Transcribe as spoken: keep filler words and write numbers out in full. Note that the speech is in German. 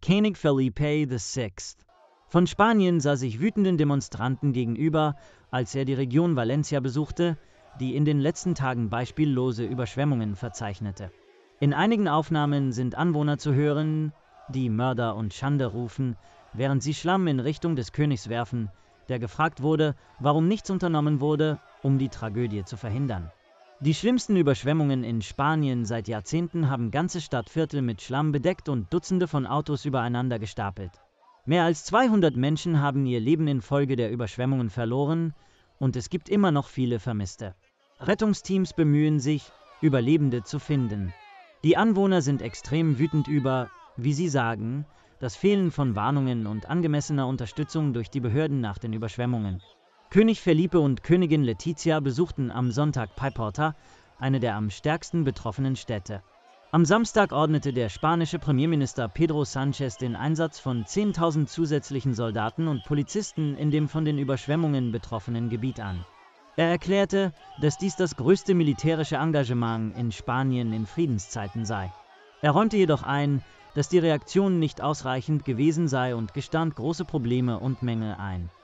König Felipe der Sechste von Spanien sah sich wütenden Demonstranten gegenüber, als er die Region Valencia besuchte, die in den letzten Tagen beispiellose Überschwemmungen verzeichnete. In einigen Aufnahmen sind Anwohner zu hören, die Mörder und Schande rufen, während sie Schlamm in Richtung des Königs werfen, der gefragt wurde, warum nichts unternommen wurde, um die Tragödie zu verhindern. Die schlimmsten Überschwemmungen in Spanien seit Jahrzehnten haben ganze Stadtviertel mit Schlamm bedeckt und Dutzende von Autos übereinander gestapelt. Mehr als zweihundert Menschen haben ihr Leben infolge der Überschwemmungen verloren und es gibt immer noch viele Vermisste. Rettungsteams bemühen sich, Überlebende zu finden. Die Anwohner sind extrem wütend über, wie sie sagen, das Fehlen von Warnungen und angemessener Unterstützung durch die Behörden nach den Überschwemmungen. König Felipe und Königin Letizia besuchten am Sonntag Paiporta, eine der am stärksten betroffenen Städte. Am Samstag ordnete der spanische Premierminister Pedro Sánchez den Einsatz von zehntausend zusätzlichen Soldaten und Polizisten in dem von den Überschwemmungen betroffenen Gebiet an. Er erklärte, dass dies das größte militärische Engagement in Spanien in Friedenszeiten sei. Er räumte jedoch ein, dass die Reaktion nicht ausreichend gewesen sei und gestand große Probleme und Mängel ein.